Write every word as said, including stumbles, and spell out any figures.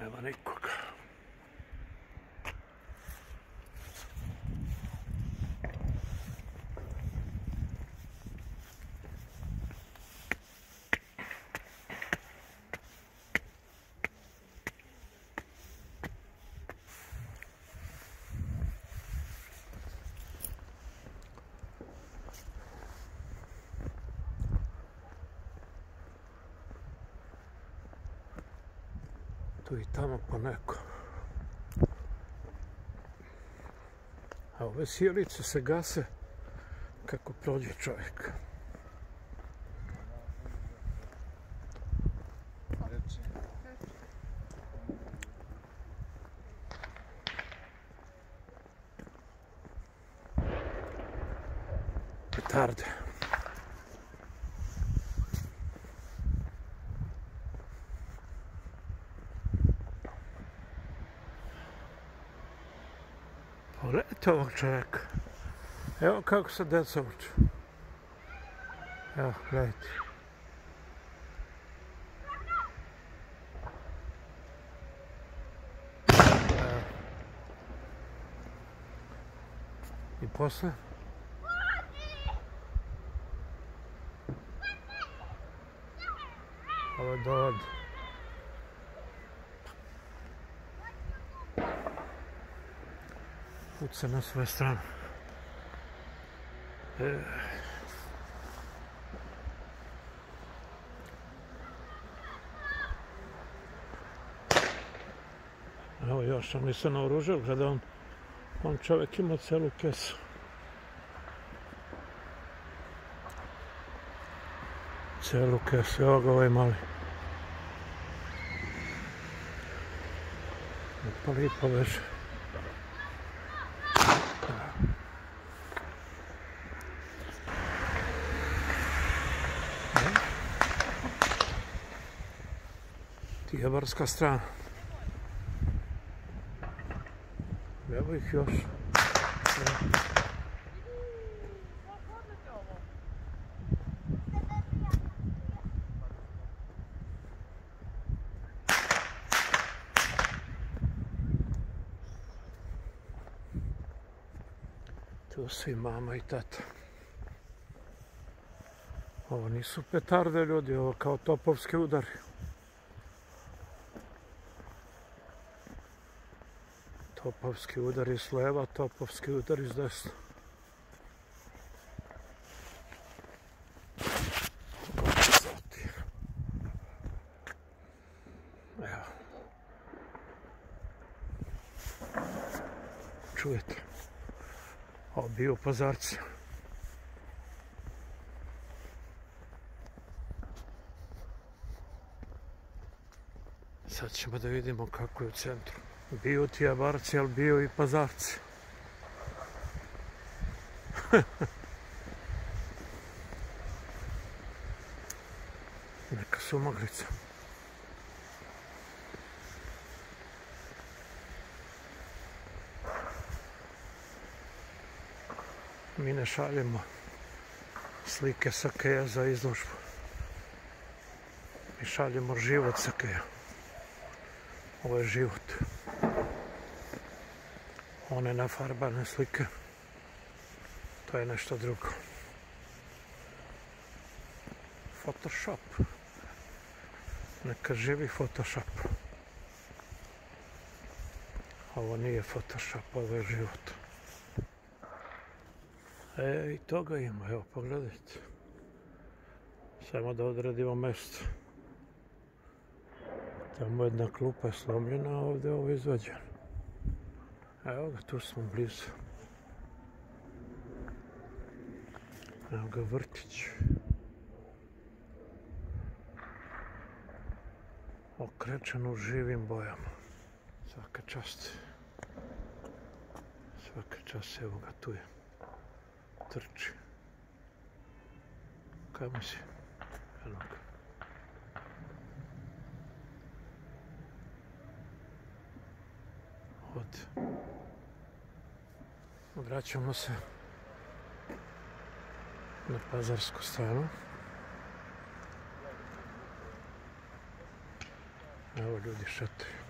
Nema nikoga. Tu i tamo po neko. A ove sjelice se gase kako prođe čovjek. Petarde. Pogledajte ovog čovjeka. Evo kako se djeca uče. Evo, gledajte. Evo. I posle? Ovo je dovod. Puca na svoje strane. E. Evo još, on mi se naoružao, gleda on, on čovjek ima celu kesu. Celu kesu, evo ga ovaj mali. Pa lipo veže. Tijebarska strana. Evo ih još. Tu su i mama i tata. Ovo nisu petarde, ljudi, ovo kao topovski udari. Topovski udari s leva, topovski udari s desna. Evo. Čujete? Ovo bio Pazarci. Sad ćemo da vidimo kako je u centru. Bio Tijebarci, ali bio i Pazarci. Neka sumaglica. Mi ne šaljemo slike sa Keja za izložbu. Mi šaljemo život sa Keja. Ovo je život. One nafarbane slike, to je nešto drugo. Photoshop. Neka živi Photoshop. Ovo nije Photoshop, ovo je život. E, i toga ima, evo, pogledajte. Samo da odredimo mjesto. Tamo jedna klupa je slomljena, a ovdje je ovo izvađeno. Evo ga, tu smo blizu. Evo ga vrtić. Okrečen u živim bojama. Svaka čast. Svaka čast, evo ga, tu je. Trči. Kamo si? Evo ga. Od. Vraćamo se na Pazarsku stranu. Evo ljudi šetaju.